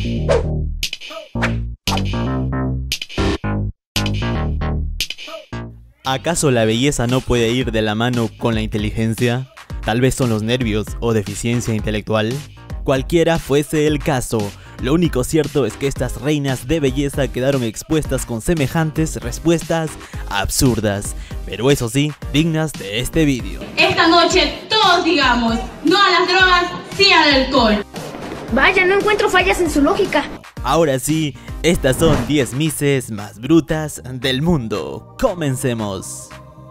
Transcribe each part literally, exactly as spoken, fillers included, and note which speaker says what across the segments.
Speaker 1: ¿Acaso la belleza no puede ir de la mano con la inteligencia? ¿Tal vez son los nervios o deficiencia intelectual? Cualquiera fuese el caso, lo único cierto es que estas reinas de belleza quedaron expuestas con semejantes respuestas absurdas, pero eso sí, dignas de este vídeo.
Speaker 2: Esta noche todos digamos, no a las drogas, sí al alcohol.
Speaker 3: Vaya, no encuentro fallas en su lógica.
Speaker 1: Ahora sí, estas son diez misses más brutas del mundo. ¡Comencemos!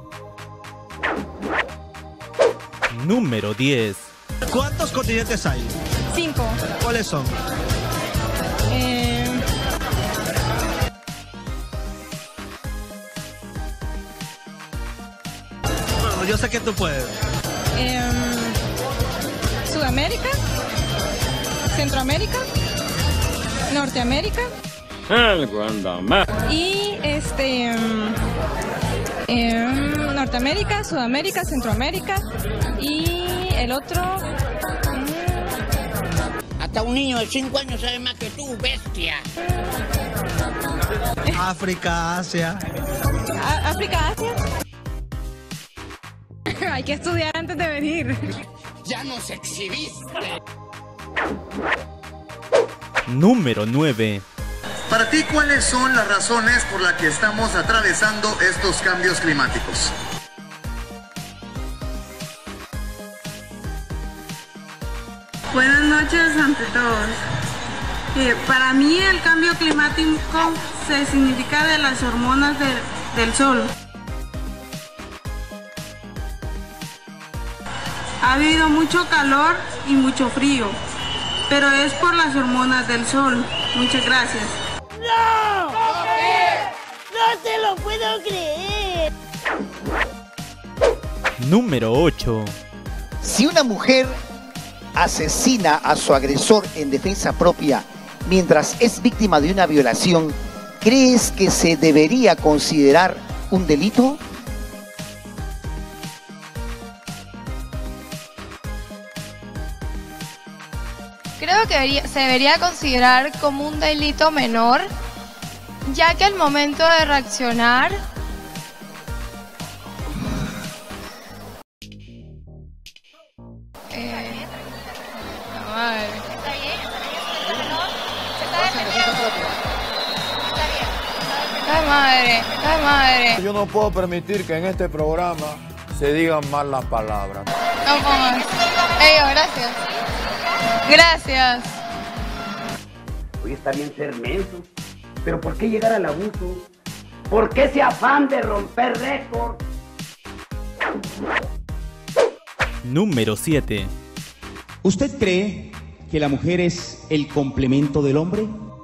Speaker 1: Número diez.
Speaker 4: ¿Cuántos continentes hay?
Speaker 5: Cinco.
Speaker 4: ¿Cuáles son?
Speaker 5: Eh...
Speaker 4: Bueno, yo sé que tú puedes.
Speaker 5: Eh... Sudamérica, Centroamérica, Norteamérica.
Speaker 6: Algo anda mal.
Speaker 5: Y este... Eh, Norteamérica, Sudamérica, Centroamérica y el otro...
Speaker 7: Hasta un niño de cinco años sabe más que tú, bestia.
Speaker 4: África, Asia.
Speaker 5: ¿A África, Asia? Hay que estudiar antes de venir.
Speaker 7: Ya nos exhibiste.
Speaker 1: Número nueve.
Speaker 8: Para ti, ¿cuáles son las razones por las que estamos atravesando estos cambios climáticos?
Speaker 9: Buenas noches ante todos. Eh, para mí el cambio climático se significa de las hormonas de, del sol. Ha habido mucho calor y mucho frío, pero es por las hormonas del sol. Muchas gracias.
Speaker 3: ¡No! ¡No te lo puedo creer!
Speaker 1: Número ocho.
Speaker 10: Si una mujer asesina a su agresor en defensa propia mientras es víctima de una violación, ¿crees que se debería considerar un delito?
Speaker 11: Creo que debería, se debería considerar como un delito menor, ya que al momento de reaccionar eh, no, madre. ¿Está bien? ¿Se está defendiendo? Está bien. ¡Ay, madre! ¡Ay, madre!
Speaker 12: Yo no puedo permitir que en este programa se digan mal las palabras.
Speaker 11: No pongas. Ello, gracias. Gracias.
Speaker 13: Hoy está bien ser menso, pero ¿por qué llegar al abuso? ¿Por qué ese afán de romper récord?
Speaker 1: Número siete.
Speaker 14: ¿Usted cree que la mujer es el complemento del hombre?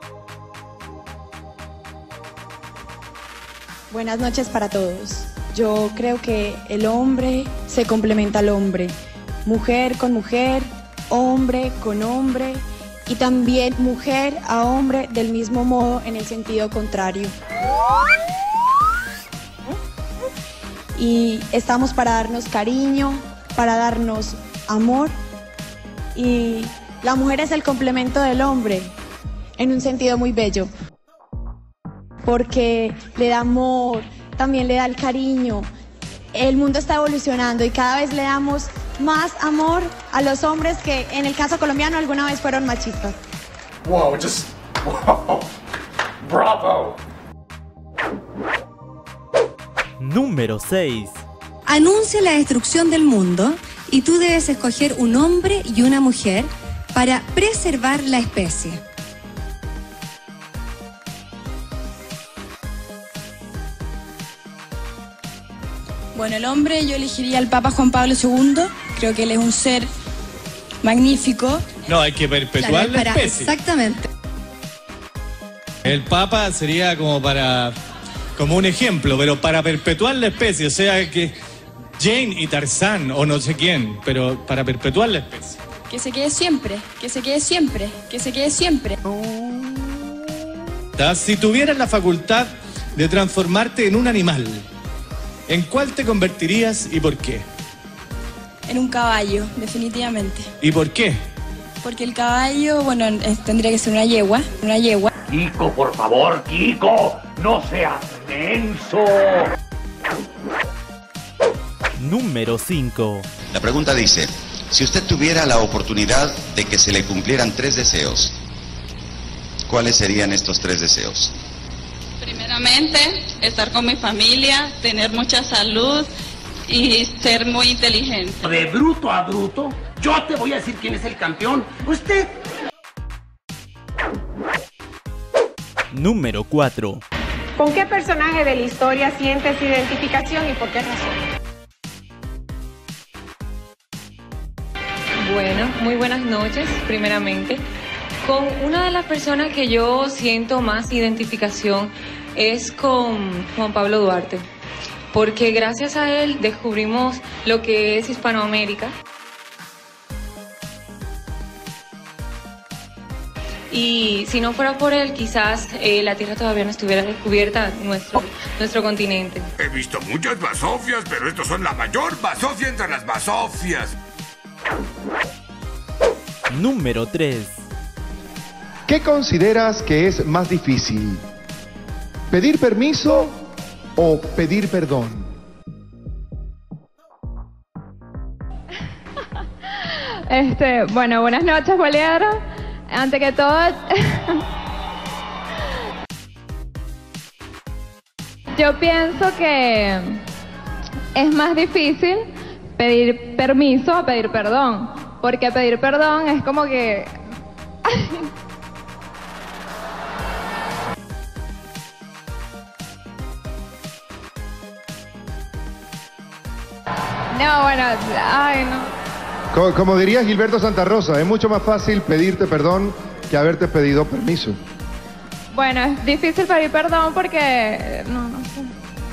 Speaker 15: Buenas noches para todos. Yo creo que el hombre se complementa al hombre, mujer con mujer, hombre con hombre y también mujer a hombre del mismo modo en el sentido contrario. Y estamos para darnos cariño, para darnos amor y la mujer es el complemento del hombre en un sentido muy bello porque le da amor, también le da el cariño. El mundo está evolucionando y cada vez le damos más amor a los hombres que en el caso colombiano alguna vez fueron machistas.
Speaker 16: Wow, just wow. Bravo.
Speaker 1: Número seis.
Speaker 17: Anuncia la destrucción del mundo y tú debes escoger un hombre y una mujer para preservar la especie.
Speaker 18: Bueno, el hombre yo elegiría al Papa Juan Pablo segundo. Creo que él es un ser magnífico.
Speaker 19: No, hay que perpetuar
Speaker 17: Claro,
Speaker 19: la
Speaker 17: para-
Speaker 19: especie.
Speaker 17: Exactamente.
Speaker 19: El Papa sería como para, como un ejemplo, pero para perpetuar la especie, o sea que Jane y Tarzán o no sé quién, pero para perpetuar la especie.
Speaker 18: Que se quede siempre, que se quede siempre, que se quede siempre.
Speaker 19: ¿Tá? Si tuvieras la facultad de transformarte en un animal, ¿en cuál te convertirías y por qué?
Speaker 18: En un caballo, definitivamente.
Speaker 19: ¿Y por qué?
Speaker 18: Porque el caballo, bueno, es- tendría que ser una yegua, una yegua.
Speaker 13: Kiko, por favor, Kiko, no seas menso.
Speaker 1: Número cinco.
Speaker 20: La pregunta dice, si usted tuviera la oportunidad de que se le cumplieran tres deseos, ¿cuáles serían estos tres deseos?
Speaker 5: Primeramente, estar con mi familia, tener mucha salud y ser muy inteligente.
Speaker 13: De bruto a bruto, yo te voy a decir quién es el campeón. Usted.
Speaker 1: Número cuatro.
Speaker 21: ¿Con qué personaje de la historia sientes identificación y por qué razón?
Speaker 22: Bueno, muy buenas noches, primeramente. Con una de las personas que yo siento más identificación es con Juan Pablo Duarte, porque gracias a él descubrimos lo que es Hispanoamérica. Y si no fuera por él, quizás eh, la Tierra todavía no estuviera descubierta, nuestro, nuestro continente.
Speaker 23: He visto muchas basofias, pero estos son la mayor basofia entre las basofias.
Speaker 1: Número tres.
Speaker 24: ¿Qué consideras que es más difícil? ¿Pedir permiso o pedir perdón?
Speaker 25: Este, bueno, buenas noches, Poliedro. Ante que todo, yo pienso que es más difícil pedir permiso a pedir perdón, porque pedir perdón es como que... No, bueno, ay, no.
Speaker 24: Co- Como diría Gilberto Santa Rosa, es mucho más fácil pedirte perdón que haberte pedido permiso.
Speaker 25: Bueno, es difícil pedir perdón porque... No, no sé.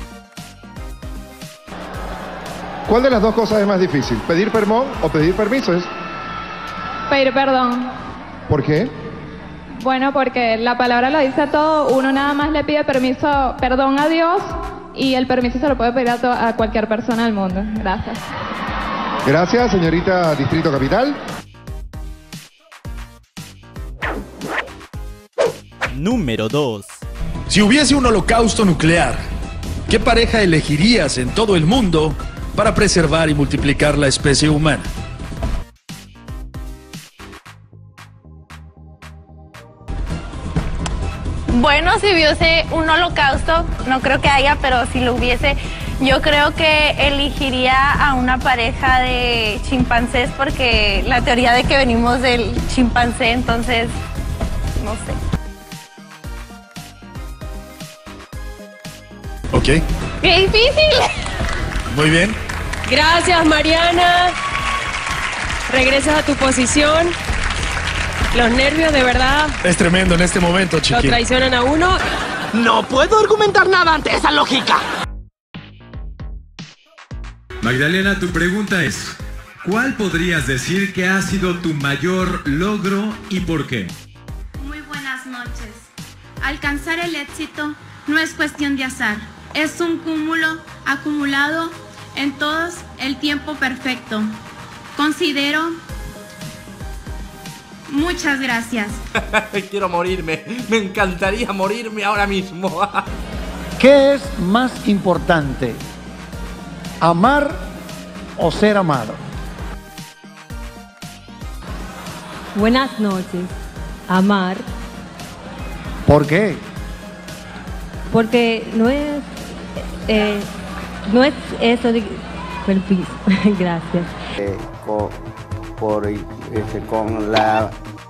Speaker 24: ¿Cuál de las dos cosas es más difícil? ¿Pedir perdón o pedir permiso? ¿Es?
Speaker 25: Pedir perdón.
Speaker 24: ¿Por qué?
Speaker 25: Bueno, porque la palabra lo dice todo. Uno nada más le pide permiso, perdón a Dios, y el permiso se lo puede pedir a, to- a cualquier persona del mundo. Gracias.
Speaker 24: Gracias, señorita Distrito Capital.
Speaker 1: Número dos.
Speaker 26: Si hubiese un holocausto nuclear, ¿qué pareja elegirías en todo el mundo para preservar y multiplicar la especie humana?
Speaker 27: Bueno, si hubiese un holocausto, no creo que haya, pero si lo hubiese, yo creo que elegiría a una pareja de chimpancés porque la teoría de que venimos del chimpancé, entonces, no sé.
Speaker 26: Ok,
Speaker 27: ¡Qué difícil!
Speaker 26: muy bien.
Speaker 28: Gracias, Mariana. Regresas a tu posición. Los nervios, de verdad,
Speaker 26: Es tremendo en este momento,
Speaker 28: lo
Speaker 26: chiqui.
Speaker 28: traicionan a uno.
Speaker 7: No puedo argumentar nada ante esa lógica.
Speaker 29: Magdalena, tu pregunta es, ¿cuál podrías decir que ha sido tu mayor logro y por qué?
Speaker 30: Muy buenas noches. Alcanzar el éxito no es cuestión de azar, es un cúmulo acumulado en todos el tiempo perfecto. Considero... Muchas gracias.
Speaker 4: Quiero morirme. Me encantaría morirme ahora mismo.
Speaker 10: ¿Qué es más importante? ¿Amar o ser amado?
Speaker 31: Buenas noches. Amar,
Speaker 10: ¿Por qué?
Speaker 31: porque no es, eh, no es eso de permiso. Gracias.
Speaker 32: Eh, co- por, este, con la...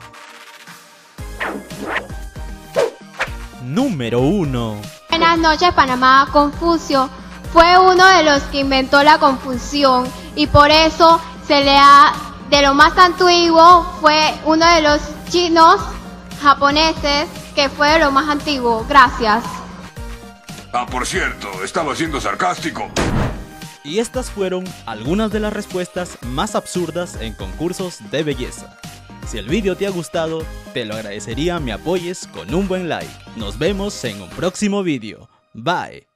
Speaker 1: Número uno.
Speaker 33: Buenas noches, Panamá. Confucio fue uno de los que inventó la confusión y por eso se le ha, de lo más antiguo, fue uno de los chinos japoneses que fue de lo más antiguo. Gracias.
Speaker 23: Ah, por cierto, estaba siendo sarcástico.
Speaker 1: Y estas fueron algunas de las respuestas más absurdas en concursos de belleza. Si el vídeo te ha gustado, te lo agradecería me apoyes con un buen like. Nos vemos en un próximo vídeo. Bye.